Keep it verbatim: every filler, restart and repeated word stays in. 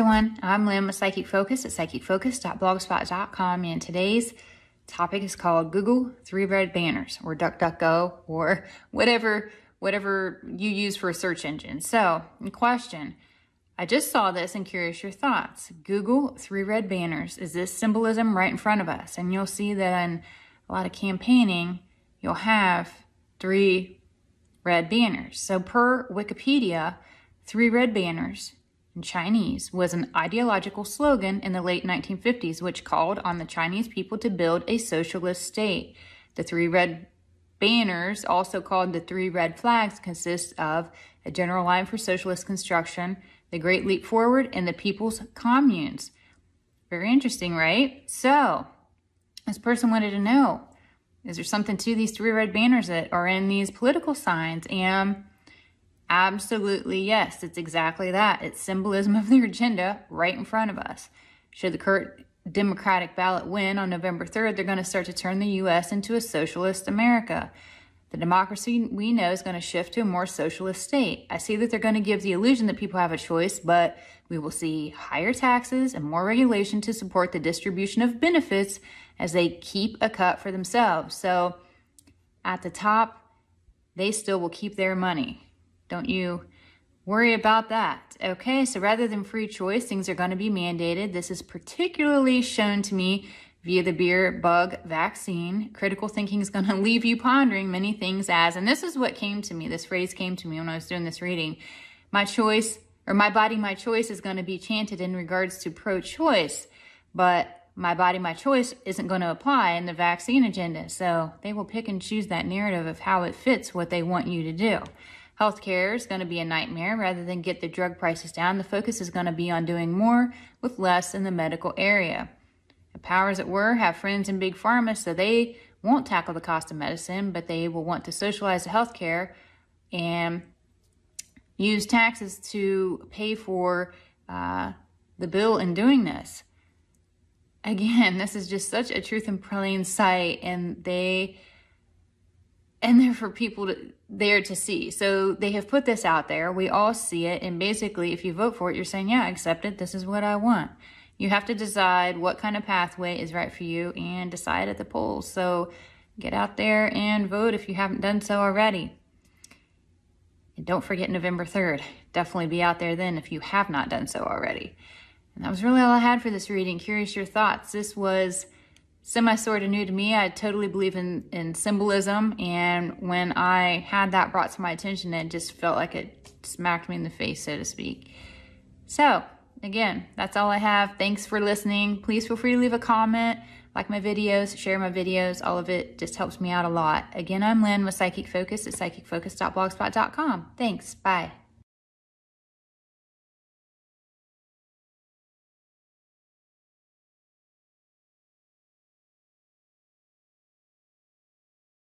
everyone, I'm Lynn with Psychic Focus at psychic focus dot blogspot dot com, and today's topic is called Google Three Red Banners, or DuckDuckGo, or whatever whatever you use for a search engine. So, in question, I just saw this and curious your thoughts. Google Three Red Banners. Is this symbolism right in front of us? And you'll see that in a lot of campaigning, you'll have three red banners. So per Wikipedia, three red banners in Chinese was an ideological slogan in the late nineteen fifties, which called on the Chinese people to build a socialist state. The three red banners, also called the three red flags, consist of a general line for socialist construction, the Great Leap Forward, and the People's Communes. Very interesting, right? So, this person wanted to know, is there something to these three red banners that are in these political signs? And absolutely yes, it's exactly that. It's symbolism of their agenda right in front of us. Should the current Democratic ballot win on November third, they're going to start to turn the U S into a socialist America. The democracy we know is going to shift to a more socialist state. I see that they're going to give the illusion that people have a choice, but we will see higher taxes and more regulation to support the distribution of benefits as they keep a cut for themselves. So at the top, they still will keep their money. Don't you worry about that. Okay, so rather than free choice, things are going to be mandated. This is particularly shown to me via the beer bug vaccine. Critical thinking is going to leave you pondering many things as, and this is what came to me, this phrase came to me when I was doing this reading, my choice, or my body, my choice is going to be chanted in regards to pro-choice, but my body, my choice isn't going to apply in the vaccine agenda. So they will pick and choose that narrative of how it fits what they want you to do. Healthcare is going to be a nightmare. Rather than get the drug prices down, the focus is going to be on doing more with less in the medical area. The powers that were have friends in big pharma, so they won't tackle the cost of medicine, but they will want to socialize the healthcare and use taxes to pay for uh, the bill in doing this. Again, this is just such a truth in plain sight, and they and they're for people to, there to see. So they have put this out there. We all see it, and basically, if you vote for it, you're saying, yeah, I accept it. This is what I want. You have to decide what kind of pathway is right for you and decide at the polls. So get out there and vote if you haven't done so already. And don't forget November third. Definitely be out there then if you have not done so already. And that was really all I had for this reading. Curious your thoughts. This was semi sort of new to me. I totally believe in, in symbolism. And when I had that brought to my attention, it just felt like it smacked me in the face, so to speak. So, again, that's all I have. Thanks for listening. Please feel free to leave a comment, like my videos, share my videos. All of it just helps me out a lot. Again, I'm Lynn with Psychic Focus at psychic focus dot blogspot dot com. Thanks. Bye.